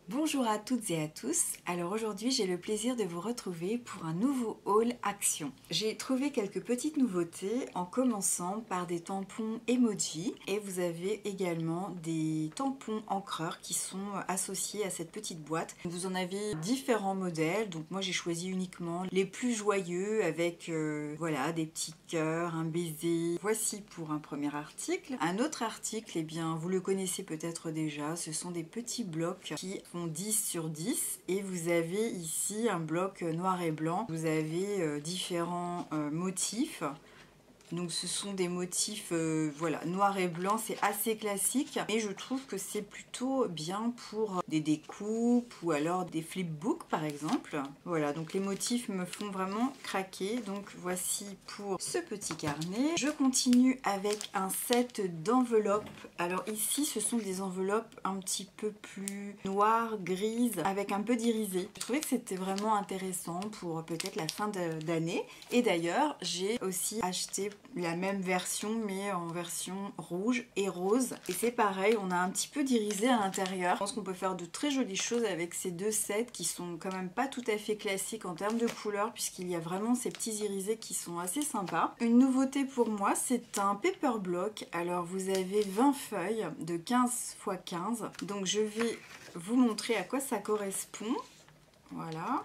Bonjour à toutes et à tous, alors aujourd'hui j'ai le plaisir de vous retrouver pour un nouveau haul action. J'ai trouvé quelques petites nouveautés en commençant par des tampons emoji et vous avez également des tampons encreurs qui sont associés à cette petite boîte. Vous en avez différents modèles, donc moi j'ai choisi uniquement les plus joyeux avec voilà, des petits cœurs, un baiser. Voici pour un premier article. Un autre article, eh bien vous le connaissez peut-être déjà, ce sont des petits blocs qui font 10 sur 10 et vous avez ici un bloc noir et blanc. Vous avez différents motifs. Donc ce sont des motifs voilà, noir et blanc, c'est assez classique et je trouve que c'est plutôt bien pour des découpes ou alors des flipbooks par exemple. Voilà, donc les motifs me font vraiment craquer. Donc voici pour ce petit carnet. Je continue avec un set d'enveloppes. Alors ici ce sont des enveloppes un petit peu plus noires, grises, avec un peu d'irisé. Je trouvais que c'était vraiment intéressant pour peut-être la fin d'année. Et d'ailleurs j'ai aussi acheté la même version mais en version rouge et rose et c'est pareil, on a un petit peu d'irisé à l'intérieur. Je pense qu'on peut faire de très jolies choses avec ces deux sets qui sont quand même pas tout à fait classiques en termes de couleurs puisqu'il y a vraiment ces petits irisés qui sont assez sympas. Une nouveauté pour moi, c'est un paper block. Alors vous avez 20 feuilles de 15 x 15, donc je vais vous montrer à quoi ça correspond. Voilà.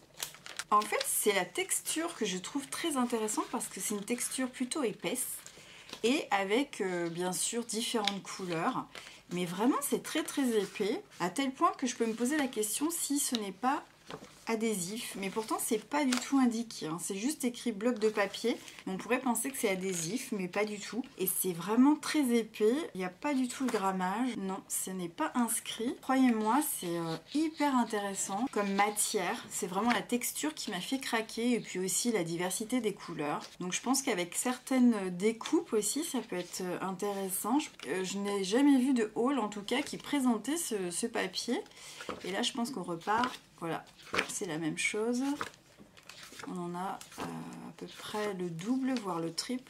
En fait, c'est la texture que je trouve très intéressante parce que c'est une texture plutôt épaisse et avec bien sûr différentes couleurs. Mais vraiment, c'est très épais à tel point que je peux me poser la question si ce n'est pas adhésif, mais pourtant c'est pas du tout indiqué, hein. C'est juste écrit bloc de papier. On pourrait penser que c'est adhésif, mais pas du tout. Et c'est vraiment très épais, il n'y a pas du tout le grammage, non, ce n'est pas inscrit. Croyez-moi, c'est hyper intéressant comme matière. C'est vraiment la texture qui m'a fait craquer et puis aussi la diversité des couleurs. Donc je pense qu'avec certaines découpes aussi, ça peut être intéressant. Je n'ai jamais vu de haul en tout cas qui présentait ce papier. Et là, je pense qu'on repart. Voilà, c'est la même chose. On en a à peu près le double, voire le triple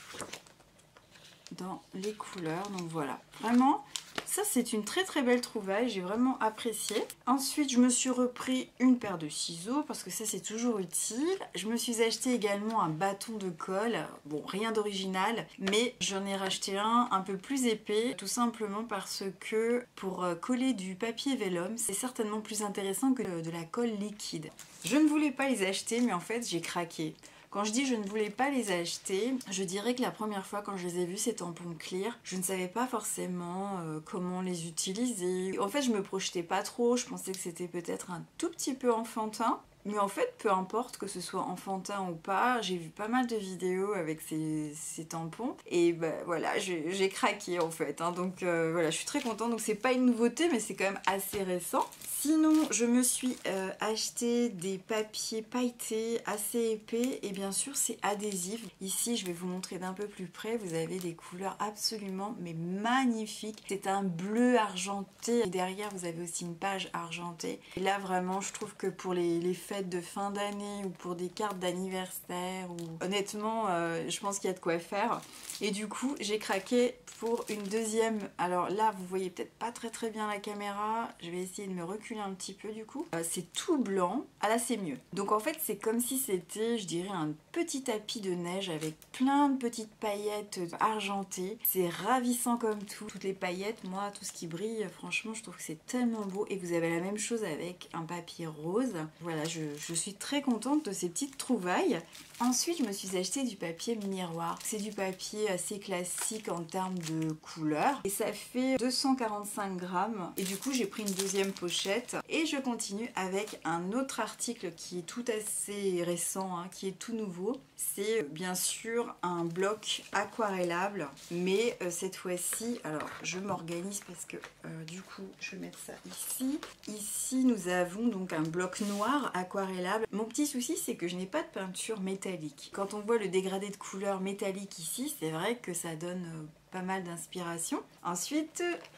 dans les couleurs. Donc voilà, vraiment, ça c'est une très belle trouvaille, j'ai vraiment apprécié. Ensuite, je me suis repris une paire de ciseaux parce que ça c'est toujours utile. Je me suis acheté également un bâton de colle. Bon, rien d'original, mais j'en ai racheté un peu plus épais, tout simplement parce que pour coller du papier vélum, c'est certainement plus intéressant que de la colle liquide. Je ne voulais pas les acheter, mais en fait j'ai craqué. Quand je dis je ne voulais pas les acheter, je dirais que la première fois quand je les ai vus, ces tampons clear, je ne savais pas forcément comment les utiliser. En fait, je me projetais pas trop, je pensais que c'était peut-être un tout petit peu enfantin. Mais en fait, peu importe que ce soit enfantin ou pas, j'ai vu pas mal de vidéos avec ces tampons et bah, voilà, j'ai craqué en fait, hein. Donc voilà, je suis très contente. Donc c'est pas une nouveauté, mais c'est quand même assez récent. Sinon, je me suis acheté des papiers pailletés assez épais et bien sûr c'est adhésif. Ici, je vais vous montrer d'un peu plus près. Vous avez des couleurs absolument mais magnifiques. C'est un bleu argenté et derrière vous avez aussi une page argentée. Et là vraiment, je trouve que pour les fêtes de fin d'année ou pour des cartes d'anniversaire ou honnêtement, je pense qu'il y a de quoi faire. Et du coup, j'ai craqué pour une deuxième. Alors là, vous voyez peut-être pas très bien la caméra. Je vais essayer de me reculer un petit peu du coup. C'est tout blanc. Ah là, c'est mieux. Donc en fait, c'est comme si c'était, je dirais, un petit tapis de neige avec plein de petites paillettes argentées. C'est ravissant comme tout. Toutes les paillettes, moi, tout ce qui brille, franchement, je trouve que c'est tellement beau. Et vous avez la même chose avec un papier rose. Voilà, je suis très contente de ces petites trouvailles. Ensuite, je me suis acheté du papier miroir. C'est du papier assez classique en termes de couleur. Et ça fait 245 grammes. Et du coup, j'ai pris une deuxième pochette. Et je continue avec un autre article qui est tout assez récent, hein, qui est tout nouveau. C'est bien sûr un bloc aquarellable. Mais cette fois-ci, alors je m'organise parce que du coup, je vais mettre ça ici. Ici, nous avons donc un bloc noir aquarellable. Mon petit souci, c'est que je n'ai pas de peinture métallique. Quand on voit le dégradé de couleurs métalliques ici, c'est vrai que ça donne pas mal d'inspiration. Ensuite,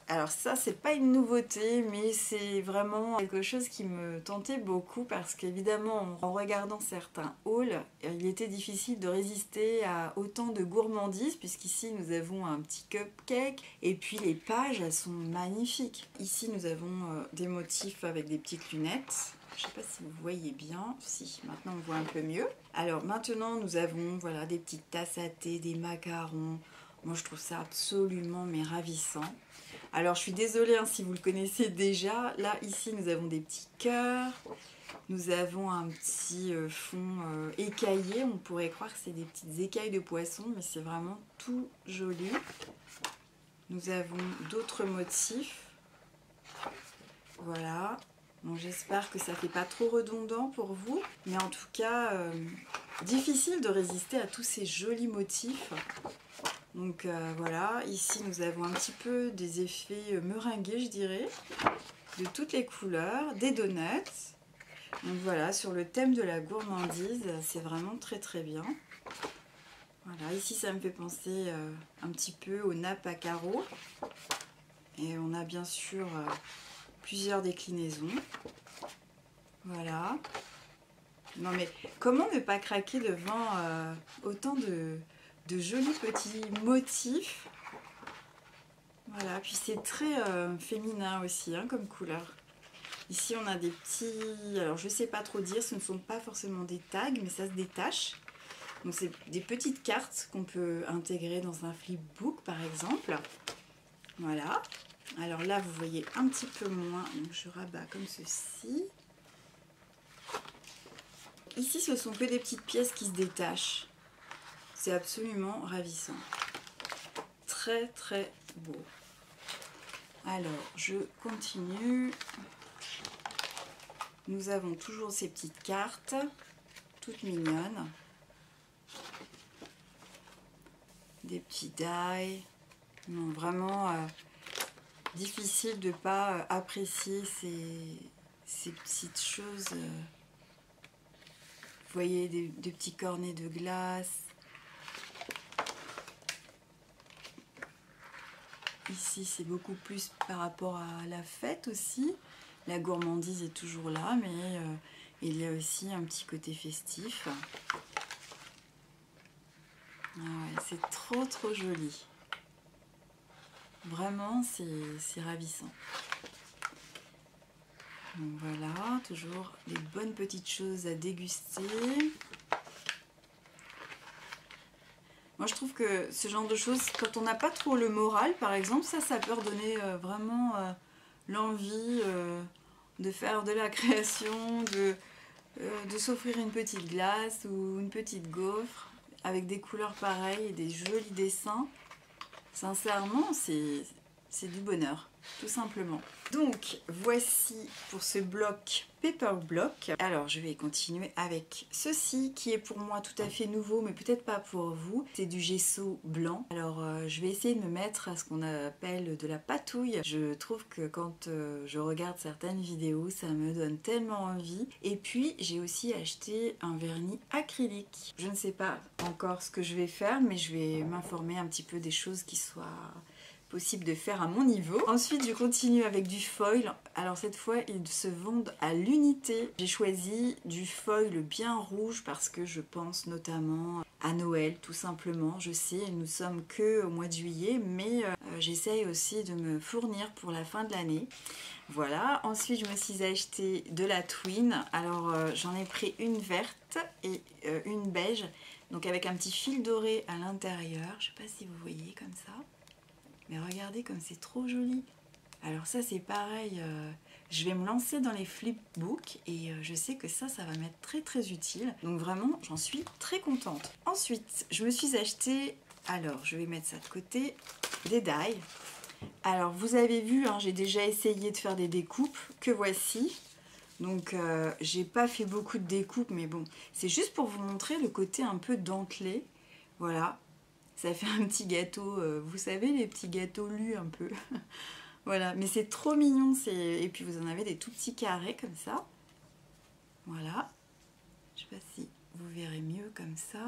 Alors ça, c'est pas une nouveauté, mais c'est vraiment quelque chose qui me tentait beaucoup parce qu'évidemment, en regardant certains hauls, il était difficile de résister à autant de gourmandises, puisqu'ici nous avons un petit cupcake et puis les pages, elles sont magnifiques. Ici, nous avons des motifs avec des petites lunettes. Je ne sais pas si vous voyez bien. Si, maintenant on voit un peu mieux. Alors maintenant, nous avons voilà, des petites tasses à thé, des macarons. Moi, je trouve ça absolument mais ravissant. Alors je suis désolée hein, si vous le connaissez déjà. Là ici nous avons des petits cœurs. Nous avons un petit fond écaillé. On pourrait croire que c'est des petites écailles de poisson, mais c'est vraiment tout joli. Nous avons d'autres motifs. Voilà. Bon, j'espère que ça ne fait pas trop redondant pour vous. Mais en tout cas, difficile de résister à tous ces jolis motifs. Donc voilà, ici nous avons un petit peu des effets meringués, je dirais, de toutes les couleurs, des donuts. Donc voilà, sur le thème de la gourmandise, c'est vraiment très très bien. Voilà, ici ça me fait penser un petit peu aux nappes à carreaux. Et on a bien sûr plusieurs déclinaisons. Voilà. Non mais comment ne pas craquer devant autant de jolis petits motifs. Voilà, puis c'est très féminin aussi hein, comme couleur. Ici on a des petits, alors je sais pas trop dire, ce ne sont pas forcément des tags, mais ça se détache. Donc c'est des petites cartes qu'on peut intégrer dans un flipbook par exemple. Voilà. Alors là vous voyez un petit peu moins, donc je rabats comme ceci. Ici ce sont que des petites pièces qui se détachent. C'est absolument ravissant. Très très beau. Alors, je continue. Nous avons toujours ces petites cartes, toutes mignonnes. Des petits die. Non, vraiment difficile de ne pas apprécier ces petites choses. Vous voyez, des petits cornets de glace. Ici, c'est beaucoup plus par rapport à la fête aussi. La gourmandise est toujours là, mais il y a aussi un petit côté festif. Ah ouais, c'est trop trop joli. Vraiment, c'est ravissant. Donc voilà, toujours des bonnes petites choses à déguster. Moi, je trouve que ce genre de choses, quand on n'a pas trop le moral, par exemple, ça peut redonner vraiment l'envie de faire de la création, de s'offrir une petite glace ou une petite gaufre avec des couleurs pareilles et des jolis dessins. Sincèrement, c'est du bonheur, tout simplement. Donc, voici pour ce bloc Paper Block. Alors, je vais continuer avec ceci qui est pour moi tout à fait nouveau, mais peut-être pas pour vous. C'est du gesso blanc. Alors, je vais essayer de me mettre à ce qu'on appelle de la patouille. Je trouve que quand je regarde certaines vidéos, ça me donne tellement envie. Et puis, j'ai aussi acheté un vernis acrylique. Je ne sais pas encore ce que je vais faire, mais je vais m'informer un petit peu des choses qui soient possible de faire à mon niveau. Ensuite, je continue avec du foil. Alors cette fois, ils se vendent à l'unité. J'ai choisi du foil bien rouge parce que je pense notamment à Noël, tout simplement. Je sais, nous sommes que au mois de juillet, mais j'essaye aussi de me fournir pour la fin de l'année. Voilà. Ensuite, je me suis acheté de la Twin. Alors, j'en ai pris une verte et une beige. Donc avec un petit fil doré à l'intérieur. Je ne sais pas si vous voyez comme ça. Mais regardez comme c'est trop joli. Alors ça c'est pareil, je vais me lancer dans les flipbooks et je sais que ça va m'être très très utile. Donc vraiment j'en suis très contente. Ensuite je me suis acheté, alors je vais mettre ça de côté, des die. Alors vous avez vu, hein, j'ai déjà essayé de faire des découpes, que voici. Donc j'ai pas fait beaucoup de découpes mais bon, c'est juste pour vous montrer le côté un peu dentelé. Voilà. Ça fait un petit gâteau, vous savez, les petits gâteaux lus un peu. Voilà, mais c'est trop mignon. Et puis vous en avez des tout petits carrés comme ça. Voilà. Je sais pas si vous verrez mieux comme ça.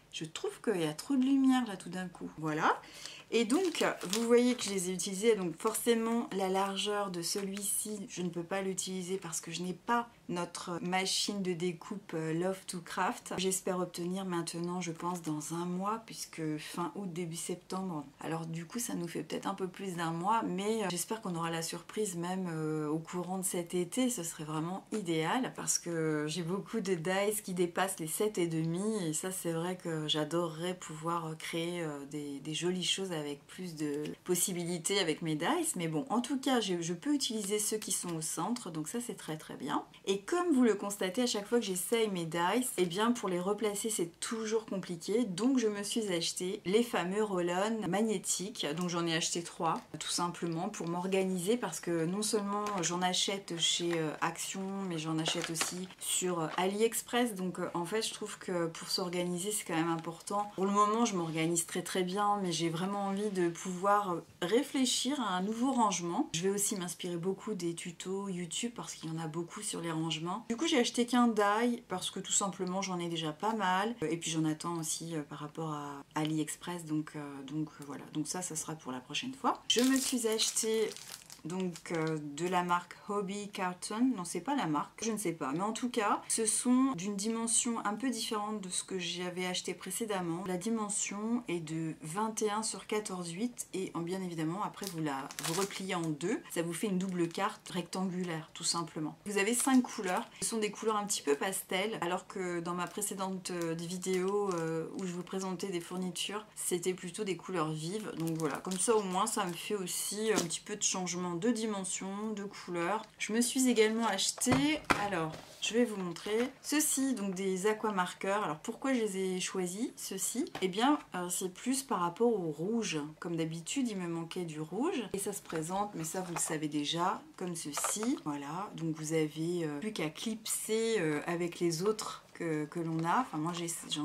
Je trouve qu'il y a trop de lumière là tout d'un coup. Voilà. Et donc, vous voyez que je les ai utilisés, donc forcément la largeur de celui-ci, je ne peux pas l'utiliser parce que je n'ai pas notre machine de découpe Love to Craft. J'espère obtenir maintenant, je pense, dans un mois, puisque fin août, début septembre. Alors du coup, ça nous fait peut-être un peu plus d'un mois, mais j'espère qu'on aura la surprise même au courant de cet été. Ce serait vraiment idéal, parce que j'ai beaucoup de dies qui dépassent les 7,5, et ça, c'est vrai que j'adorerais pouvoir créer des jolies choses avec plus de possibilités avec mes dies. Mais bon, en tout cas, je peux utiliser ceux qui sont au centre, donc ça, c'est très très bien. Et comme vous le constatez, à chaque fois que j'essaye mes dies, eh bien pour les replacer c'est toujours compliqué, donc je me suis acheté les fameux roll-on magnétiques, donc j'en ai acheté 3 tout simplement pour m'organiser, parce que non seulement j'en achète chez Action, mais j'en achète aussi sur AliExpress, donc en fait je trouve que pour s'organiser c'est quand même important. Pour le moment je m'organise très très bien, mais j'ai vraiment envie de pouvoir réfléchir à un nouveau rangement. Je vais aussi m'inspirer beaucoup des tutos YouTube parce qu'il y en a beaucoup sur les rangements. Du coup j'ai acheté qu'un die parce que tout simplement j'en ai déjà pas mal, et puis j'en attends aussi par rapport à AliExpress, donc voilà, donc ça sera pour la prochaine fois. Je me suis acheté donc de la marque Hobby Carton, non c'est pas la marque, je ne sais pas, mais en tout cas ce sont d'une dimension un peu différente de ce que j'avais acheté précédemment. La dimension est de 21 sur 14,8 et bien évidemment après vous repliez en deux, ça vous fait une double carte rectangulaire tout simplement. Vous avez 5 couleurs, ce sont des couleurs un petit peu pastel, alors que dans ma précédente vidéo où je vous présentais des fournitures, c'était plutôt des couleurs vives, donc voilà, comme ça au moins ça me fait aussi un petit peu de changement de dimension, de couleur. Je me suis également acheté, alors je vais vous montrer ceci, donc des aquamarqueurs. Alors pourquoi je les ai choisis ceci? Eh bien c'est plus par rapport au rouge, comme d'habitude il me manquait du rouge et ça se présente, mais ça vous le savez déjà, comme ceci. Voilà, donc vous avez plus qu'à clipser avec les autres que l'on a. Enfin moi j'en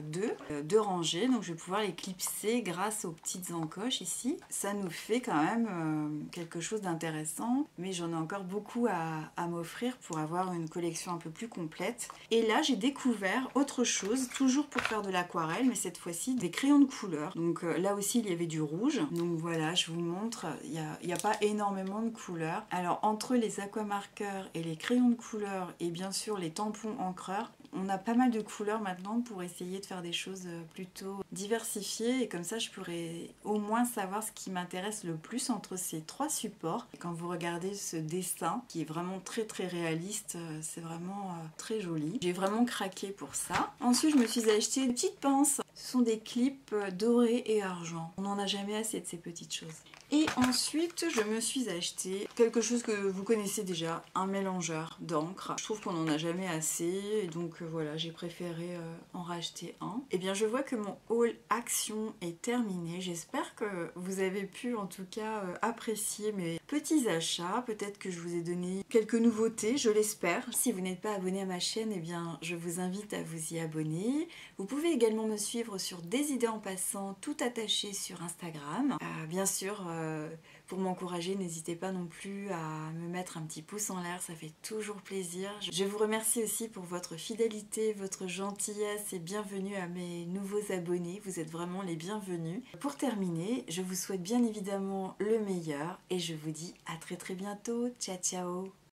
ai deux rangées, donc je vais pouvoir les clipser grâce aux petites encoches ici. Ça nous fait quand même quelque chose d'intéressant, mais j'en ai encore beaucoup à m'offrir pour avoir une collection un peu plus complète. Et là j'ai découvert autre chose, toujours pour faire de l'aquarelle, mais cette fois-ci des crayons de couleur. Donc là aussi il y avait du rouge, donc voilà, je vous montre, il n'y a pas énormément de couleurs. Alors entre les aquamarqueurs et les crayons de couleur et bien sûr les tampons encreurs, on a pas mal de couleurs maintenant pour essayer de faire des choses plutôt diversifiées, et comme ça je pourrais au moins savoir ce qui m'intéresse le plus entre ces 3 supports. Et quand vous regardez ce dessin qui est vraiment très très réaliste, c'est vraiment très joli. J'ai vraiment craqué pour ça. Ensuite je me suis acheté des petites pinces. Ce sont des clips dorés et argent. On n'en a jamais assez de ces petites choses. Et ensuite, je me suis acheté quelque chose que vous connaissez déjà, un mélangeur d'encre. Je trouve qu'on n'en a jamais assez, et donc voilà, j'ai préféré en racheter un. Et bien, je vois que mon haul Action est terminé. J'espère que vous avez pu en tout cas apprécier mes petits achats. Peut-être que je vous ai donné quelques nouveautés, je l'espère. Si vous n'êtes pas abonné à ma chaîne, eh bien, je vous invite à vous y abonner. Vous pouvez également me suivre sur Des idées en passant, tout attaché sur Instagram. Bien sûr, pour m'encourager, n'hésitez pas non plus à me mettre un petit pouce en l'air, ça fait toujours plaisir. Je vous remercie aussi pour votre fidélité, votre gentillesse, et bienvenue à mes nouveaux abonnés, vous êtes vraiment les bienvenus. Pour terminer, je vous souhaite bien évidemment le meilleur et je vous dis à très très bientôt, ciao ciao.